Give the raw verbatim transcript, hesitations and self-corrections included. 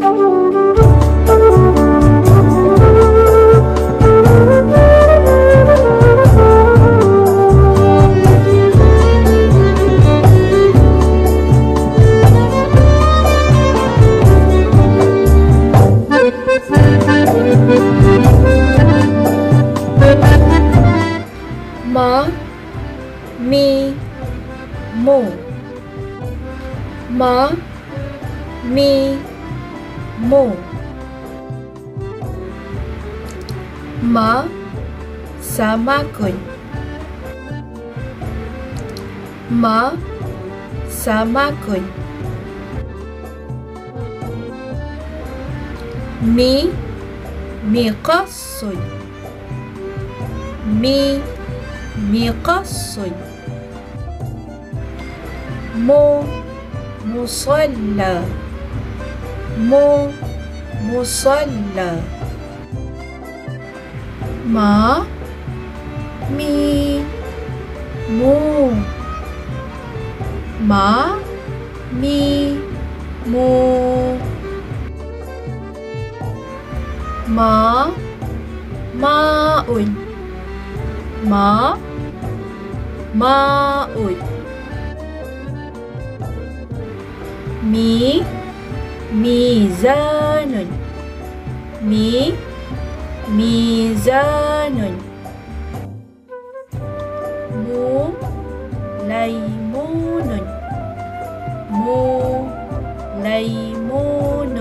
Ma, mi, mo. Ma, mi, mo. Ma, samakan. Ma, samakan. Mi, miqasun. Mi, miqasun. Mu, musalla. Mu, musalla. Ma, mi, mu. Ma, mi, mu. Ma, ma'un. Ma, ma'un. Mi, mizanun. Mi, mizanun. Mu, laimunun. Mu, laimunun.